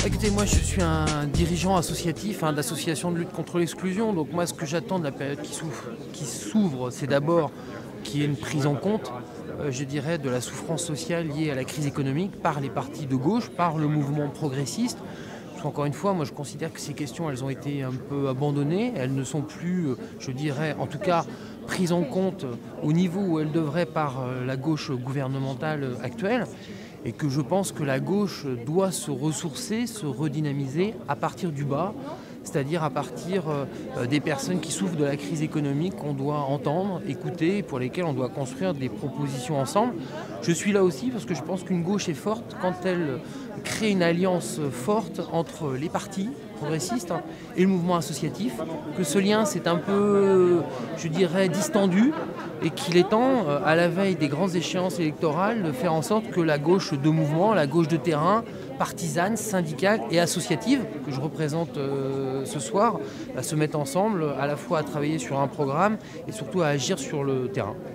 Écoutez, moi je suis un dirigeant associatif d'association de lutte contre l'exclusion. Donc moi ce que j'attends de la période qui s'ouvre, c'est d'abord qu'il y ait une prise en compte, je dirais, de la souffrance sociale liée à la crise économique par les partis de gauche, par le mouvement progressiste. Parce qu'encore une fois, moi je considère que ces questions, elles ont été un peu abandonnées. Elles ne sont plus, je dirais, en tout cas prises en compte au niveau où elles devraient par la gauche gouvernementale actuelle. Et que je pense que la gauche doit se ressourcer, se redynamiser à partir du bas, c'est-à-dire à partir des personnes qui souffrent de la crise économique qu'on doit entendre, écouter, et pour lesquelles on doit construire des propositions ensemble. Je suis là aussi parce que je pense qu'une gauche est forte quand elle crée une alliance forte entre les partis progressistes et le mouvement associatif, que ce lien s'est un peu, je dirais, distendu et qu'il est temps, à la veille des grandes échéances électorales, de faire en sorte que la gauche de mouvement, la gauche de terrain, partisane, syndicale et associative, que je représente ce soir, se mettent ensemble à la fois à travailler sur un programme et surtout à agir sur le terrain.